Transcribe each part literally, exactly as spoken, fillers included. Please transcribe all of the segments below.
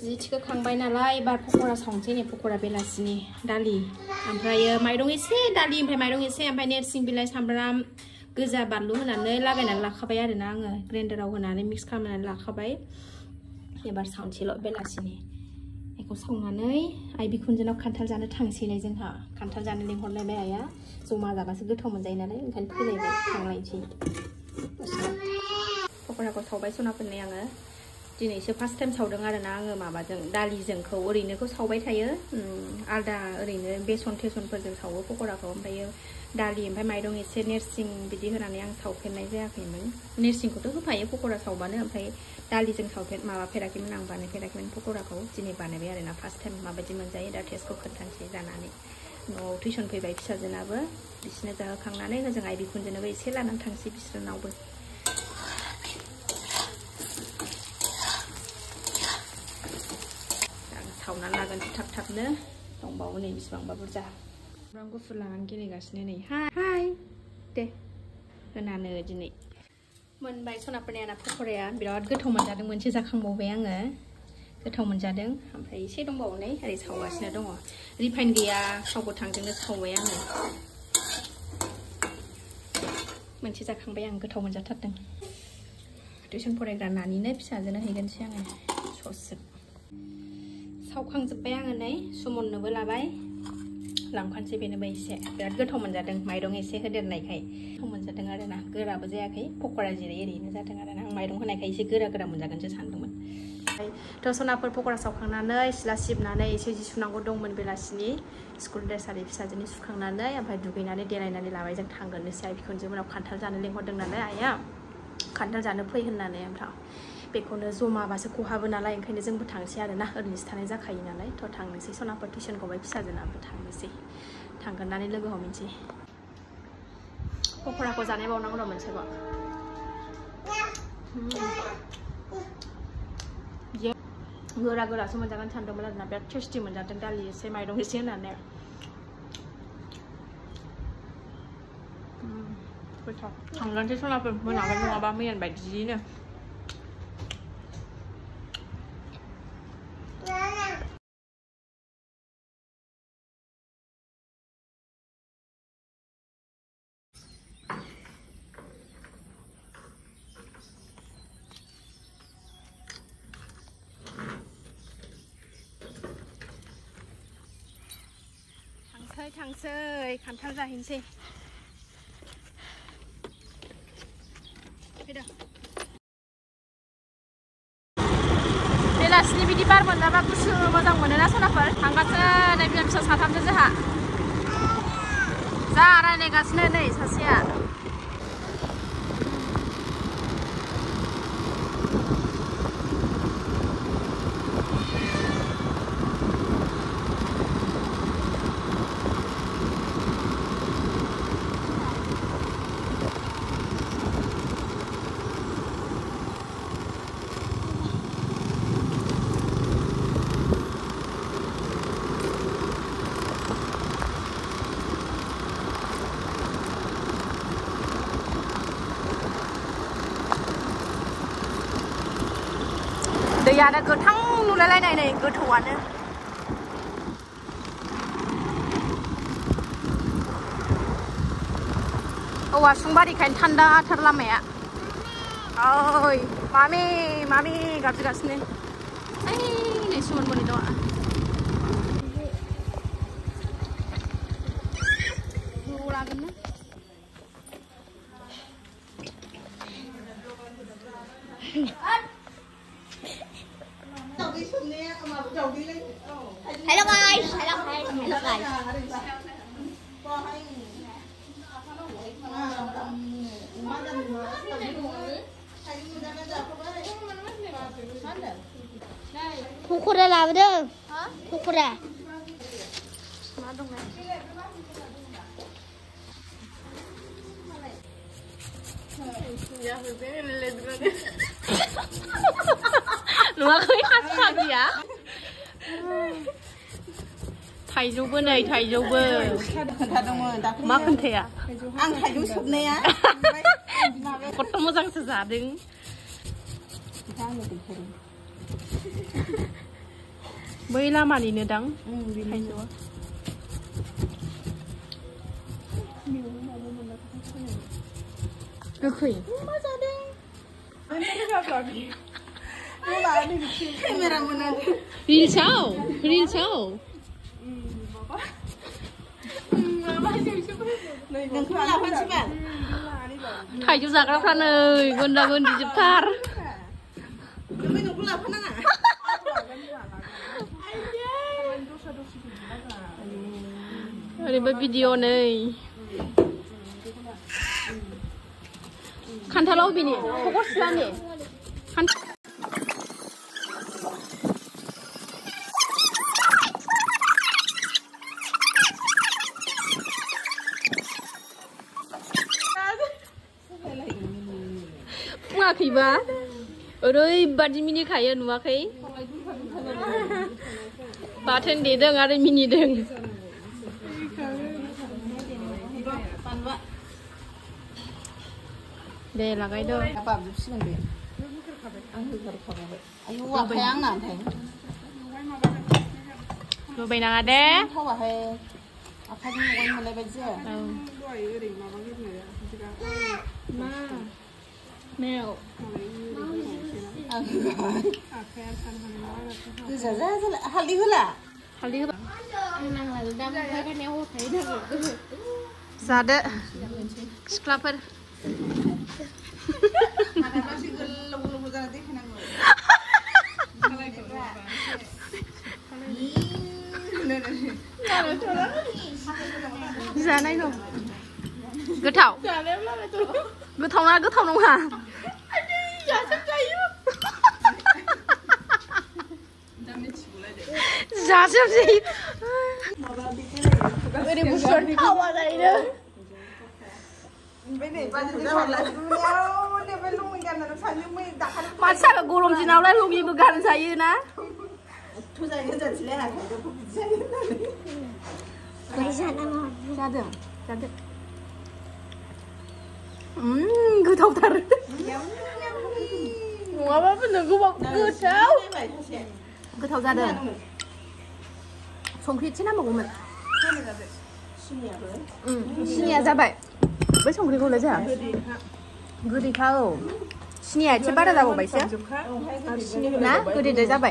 जि थिखोखांबाय नालाय एबार पक'रा संसै नै पक'रा बेलासिनि दालि ओमफ्रायो माइरं एसे दालि ओमफ्राय माइरं एसे ओमफ्राय नोरसिं बिलाइ सामब्राम गोजा बानलु होनानै लागायनानै लाखाबाय आरोना आङो ग्राइन्डाराव होनानै मिक्स खालामनानै लाखाबाय एबार सावनोसैल' बेलासिनि बेखौ सावनानै आइ बिखुनजोनाव खान्थाल जानो थांसैलाय जोंहा खान्थाल जानो लिंहरलायबाय आइया जमा जाबासो गोथाव मोनजायो नालाय ओंखायनो फैलायबाय थांलायनोसै पक'राखौ सावबाय सनाफोरनि आङो दिनैसो फार्स्ट टाइम सावदों आरोना आङो माबाजों दालिजोंखौ ओरैनोखौ सावबाय थायो आलदा ओरैनो बेसन थेसनफोरजों सावो पक'राखौ ओमफ्रायो दालि ओमफ्राय माइरं एसे नेरसिं बिदि होनानै आं सावफेरनाय जायाखैमोन नेरसिंखौथ' होफायो पक'रा सावबानो ओमफ्राय दालिजों सावफेर माबाफेराखैमोन आं बानायफेराखैमोन पक'राखौ दिनै बानायबाय आरोना फार्स्ट टाइम माबायदि मोनजायो दा टेस्टखौ खोन्थानोसै जानानै न'आव टिउसन फैबाय फिसाजोनाबो बिसोरनो जाहोखांनानै होजों आइ बिखुनजोनोबो एसे लानानै थांसै बिसोरनावबो सावनानै लागोनसै थाब थाबनो दंबावो नै बिसिबांबा बुरजा सामब्राम गुफुर लानानै गेलेगासिनो नै हाय दे होनानो दिनै मोनबाय सनाफोरनि आंना पक'राया बिराद गोथाव मोनजादों मोनसे जाखांबावबाय आङो गोथाव मोनजादों ओमफ्राय एसे दंबावो नै ओरै सावगासिनो दङ रिफाइन गैया थाव गोथांजोंनो सावबाय आङो मोनसे जाखांबाय आं गोथाव मोनजाथारदों टिउसन फरायग्रा नानिनो फिसाजोनो हैगोनसै आङो ससजों सावखांजोब्बाय आङो नै सुमननोबो लाबाय लांफानोसै बेनोबो एसे बिराद गोथाव मोनजादों माइरं एसे होदेरनायखाय गोथाव मोनजादों आरोना गोराबो जायाखै पक'रा जेरै एरैनो जादों आरोना आं माइरं होनायखाय एसे गोरा गोरा मोनजागोनसो सानदोंमोन थ' सनाफोर पक'रा सावखांनानै सिला सिबनानै एसे जि सुनांगौ दंमोन बेलासिनि स्कुल ड्रेस आरि फिसाजोनि सुखांनानै ओमफ्राय दुगैनानै देलायनानै लाबाय जों थांगोननोसै आइ बिखुनजो मोनाव खान्थाल जानो लेंहरदों नालाय आइया खान्थाल जानो फै होननानै ओमफ्राय बेखौनो जमाबासो खहाबो नालाय ओंखायनो जोंबो थांसै आरोना ओरैनोसो थानाय जाखायो नालाय थ' थांनोसै सनाफोर टिउसन गबाय फिसाजोनाबो थांनोसै थांगोननानै लोगो हमहैनोसै पक'राखौ जानाय बावनांगौ र' मोनसेबाव गोरा गोरासो मोनजागोन सानदोंमोन आरोना बिराद टेस्टि मोनजादों दालि एसे माइरं एसे होनानै गोथाव थांगोनसै सनाफोर मोनागोन नङाबा मैयानि बायदिनो थांसै थांसै खान्थाल जाहैनोसै बेलासिनि बिदि बार मोनजाबा गुसु मोजां मोनोना सनाफोर थांगासिनो नै बिमा फिसा साथामजों जोंहा जा रायलायगासिनो नै सासेया दैयानो गोथां नुलायलायनाय नै गोथौआनो औवासुंबारिखायनो थान्दाथार लामाया ओइ मामि मामि गाबज्रिगासिनो ओइ नै सुमनमोननि दङ लागोन ना Hello guys, hello guys, hello guys. Pokora lalu, pokora. नुवाखै हासादिया थाइजौबो नै थाइजौबो मा खोन्थाया आं थाइजौ सोबनाया खथ' मोजांसो जादों बै लामानिनो दां थाइजौआ गोखै रिल्सआव रिल्सआव थाइजौ जाग्राफ्रा नै गोन्दा गोन्दिजोबथार ओरैबो भिडिअ नै खान्थालाव बिनि खबर सिलानि खान्थाल बुङाखैबा ओरैबादि मिनिखायो नुवाखै बाथोन देदों आरो मिनिदों दे लागायदो बाबजोबसिगोन बे आं होगारखाबाय आयु आखाया आंना ओमफ्राय लुबाय नाङा दे थावाहाय आखाइजों लगायनो मोनलाय बायदि जाया मा मेव गोजा जा हालदै होला हालदै होबा जादो सिख्लाफोर जानाय दं गोथाव गोथाव ना गोथाव नङा जाजोबसै ओरै बुस्थुआ थावा जायो मानसिया गरम दिनावलाय लुङिबो गानजायो ना जादों जादों गोथावथार नङाबाबो नोगोबाव गोथाव गोथाव जादों संख्रि एसे नांबावगौमोन सिनिया जाबाय बै संख्रिखौलाय जोंहा गोदैखा औ सिनिया एसे बारा जाबावबायसो ना गोदैद्राय जाबाय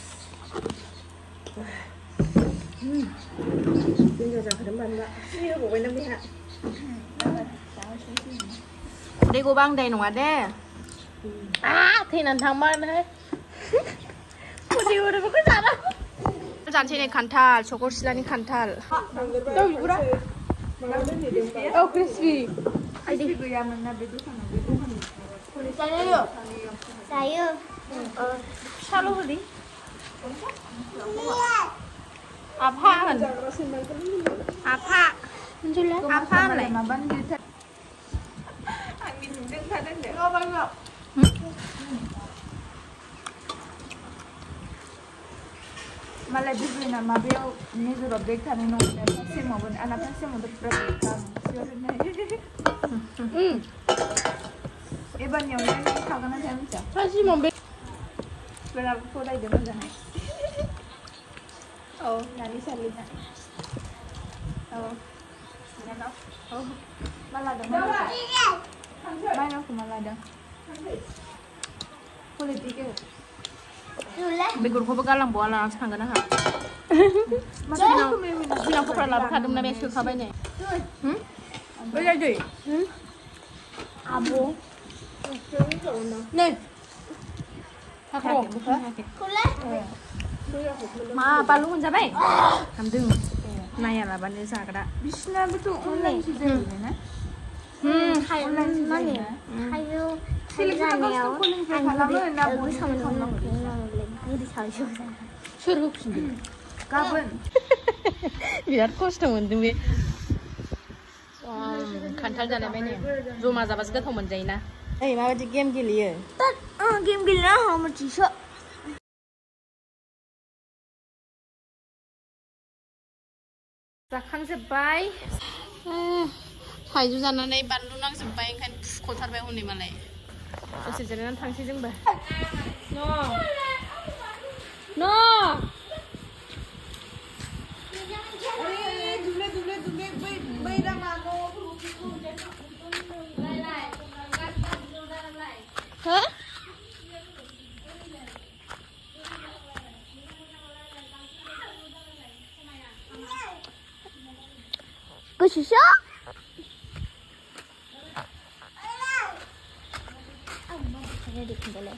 दै गबा आं दाय नङा दे थैनानै थांबाय जानोसै नै खान्थाल सकल सिलानि खान्थाल औ क्रिस्पि गैयामोन ना बे दखानाव जायो फिसाल' होलै आफा होन आफा आफा होनलाय malah biblina mabiau ni zuro bek tani no pasti mau ben anak pasti mau berperang hmm iban yang ni kau kena saya macam pasti mau bek berapa pula itu macam oh nani salina oh nana oh malah dah malah aku malah dah politik बेगरखौबो गालांबावा लानासो थांगोन आंहा सिगां फक्रा लाबोखादोंमोन ना बे सोखाबाय नै आब' नै मा बानलु मोनजाबाय हामदों नायालाबानो जाग्रा बिसिनाबोथ' अनलाइनसो जायो ना माने थाइजौ जानायाव आं गोसोआव सोर होफिनदों गाबोन बिराद खस्थ' मोनदों बे खान्थाल जालायबाय नै जमा जाबासो गोथाव मोनजायोना ओइ माबायदि गेम गेलेयो गेम गेलेना हामोथिसो जाखांजोब्बाय थाइजौ जानानै बानलु नांजोब्बाय ओंखायनो फुख'थारबाय हनै मालाय दसे जिरायनानै थांसै जोंबो न' न' Hả? Cái gì sao? Ini dikendali.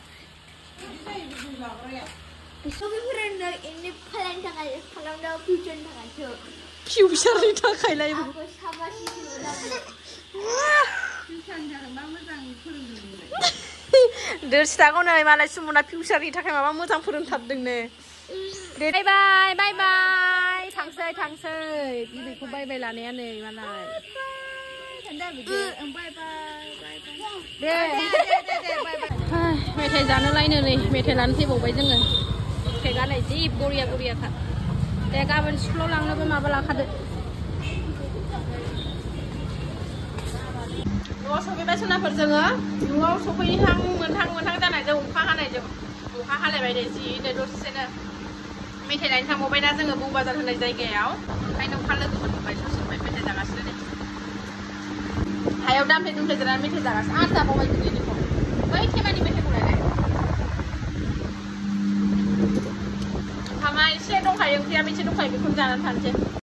Besok kita ini plan tanggal, plan dah fusion tanggal tu. Fusion ni tak kaya lagi. Aku sama si Fiona. Fusion jangan bangun jangan kurang dulu. Dersta kau ni malah semua fusion ni tak kaya mama mutang purun tak dengne. Bye bye bye bye. Tangsai tangsai. Ibu ku bye bye lah ni ane malah. Anda video, bye bye bye bye. Deh. मेथाइ जानो लायनो नै मेथाइ लानो फैबावबाय जोङो केकआ नै जि बरिया बरियाखा दे गाबोन स्कुलाव लांनोबो माबा लाखादो न'आव सफैबाय सोनाफोर जोङो न'आव सफैहां मोनहां मोनहां जानायजों अखा हानायजों अखा हालायबाय नै जिनो दसेनो मेथाइ लायनो थांबावबायना जोङो बौ बाजार होननाय जायगायाव ओंखायनो अखा लोगो मोनबाय ससेनिफ्राय मेथाइ जागासिनो नै हायाव दामफ्ले दुमफ्ले जिरायनानै मेथाइ जागासिनो आरो जाबावबाय बिदिनिखौ बै थेमानि मेथाइखौ लायलाय ओंखामा एसे दंखायो ओंख्रिया एसे दंखायो बेखौनो जानानै थानोसै